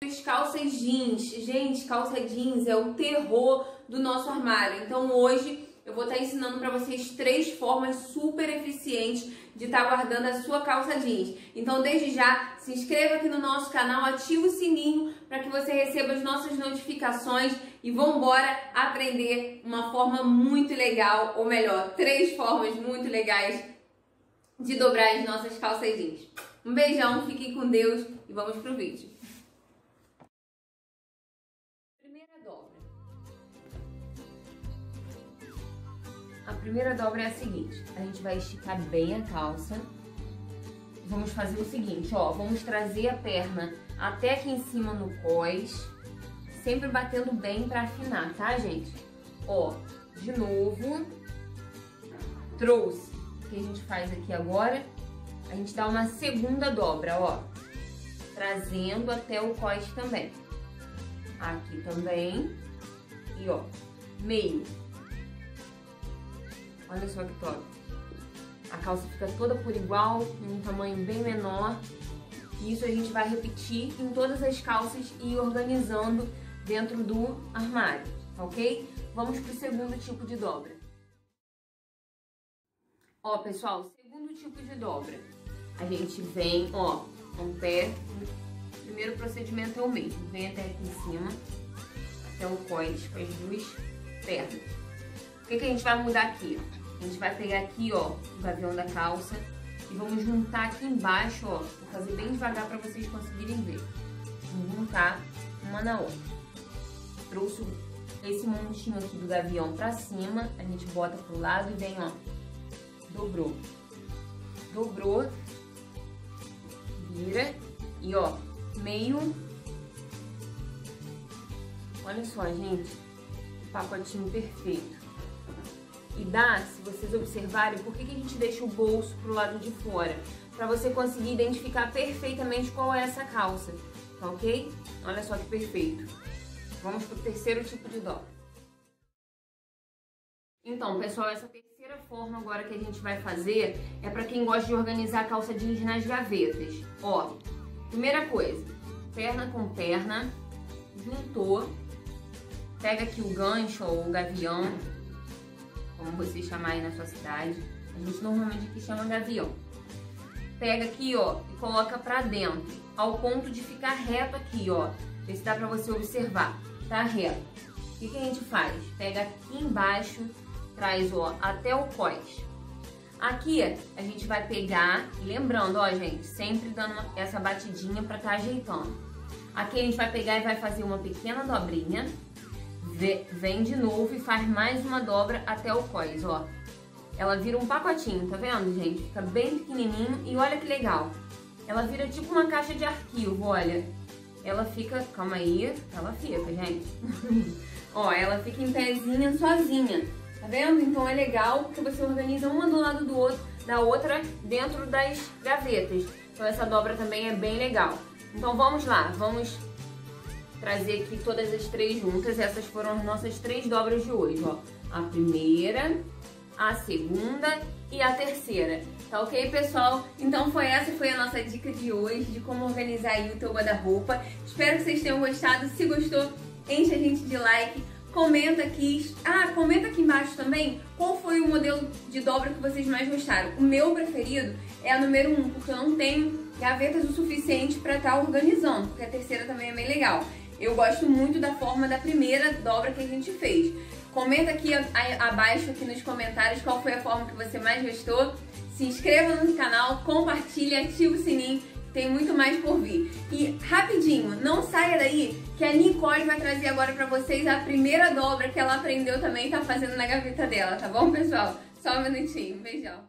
vocês calças jeans. Gente, calça jeans é o terror do nosso armário. Então hoje eu vou estar ensinando para vocês 3 formas super eficientes de estar guardando a sua calça jeans. Então desde já, se inscreva aqui no nosso canal, ativa o sininho para que você receba as nossas notificações e vamos embora aprender uma forma muito legal, ou melhor, 3 formas muito legais de dobrar as nossas calças jeans. Um beijão, fiquem com Deus e vamos pro vídeo. Primeira dobra. A primeira dobra é a seguinte, a gente vai esticar bem a calça. Vamos fazer o seguinte, ó, vamos trazer a perna até aqui em cima no cós, sempre batendo bem pra afinar, tá, gente? Ó, de novo, trouxe. O que a gente faz aqui agora? A gente dá uma segunda dobra, ó, trazendo até o cós também. Aqui também. E ó, meio. Olha só que top. A calça fica toda por igual, em um tamanho bem menor. E isso a gente vai repetir em todas as calças e ir organizando dentro do armário, ok? Vamos pro segundo tipo de dobra. Ó, pessoal, segundo tipo de dobra. A gente vem, ó, com o pé. O primeiro procedimento é o mesmo. Vem até aqui em cima, até o cós, com as 2 pernas. O que a gente vai mudar aqui? A gente vai pegar aqui, ó, o gavião da calça e vamos juntar aqui embaixo, ó. Vou fazer bem devagar para vocês conseguirem ver. Vamos juntar uma na outra. Trouxe esse montinho aqui do gavião pra cima, a gente bota pro lado e vem, ó, dobrou. Dobrou, vira e, ó, meio. Olha só, gente, pacotinho perfeito. E dá, se vocês observarem, por que a gente deixa o bolso pro lado de fora? Pra você conseguir identificar perfeitamente qual é essa calça, tá ok? Olha só que perfeito. Vamos pro terceiro tipo de dobra. Então, pessoal, essa terceira forma agora que a gente vai fazer é pra quem gosta de organizar a calça jeans nas gavetas. Ó, primeira coisa, perna com perna, juntou, pega aqui o gancho ou o gavião, como você chamar aí na sua cidade. A gente normalmente aqui chama gavião. Pega aqui, ó, e coloca pra dentro, ao ponto de ficar reto aqui, ó. Vê se dá pra você observar. Tá reto. O que a gente faz? Pega aqui embaixo, traz, ó, até o cós. Aqui a gente vai pegar, lembrando, ó, gente, sempre dando essa batidinha pra tá ajeitando. Aqui a gente vai pegar e vai fazer uma pequena dobrinha. Vem de novo e faz mais uma dobra até o cós, ó. Ela vira um pacotinho, tá vendo, gente? Fica bem pequenininho e olha que legal. Ela vira tipo uma caixa de arquivo, olha. Ela fica, calma aí, ela fica, gente. Ó, ela fica em pezinha sozinha, tá vendo? Então é legal porque você organiza uma do lado do outro, da outra dentro das gavetas. Então essa dobra também é bem legal. Então vamos lá, vamos trazer aqui todas as 3 juntas. Essas foram as nossas 3 dobras de hoje, ó. A primeira, a segunda e a terceira. Tá ok, pessoal? Então essa foi a nossa dica de hoje de como organizar aí o teu guarda-roupa. Espero que vocês tenham gostado. Se gostou, enche a gente de like. Comenta aqui. Comenta aqui embaixo também qual foi o modelo de dobra que vocês mais gostaram. O meu preferido é a número 1, porque eu não tenho gavetas o suficiente para estar organizando, porque a terceira também é bem legal. Eu gosto muito da forma da primeira dobra que a gente fez. Comenta aqui abaixo aqui nos comentários qual foi a forma que você mais gostou. Se inscreva no canal, compartilhe, ative o sininho, tem muito mais por vir. E rapidinho, não saia daí que a Nicole vai trazer agora pra vocês a primeira dobra que ela aprendeu também e tá fazendo na gaveta dela, tá bom, pessoal? Só um minutinho, beijão.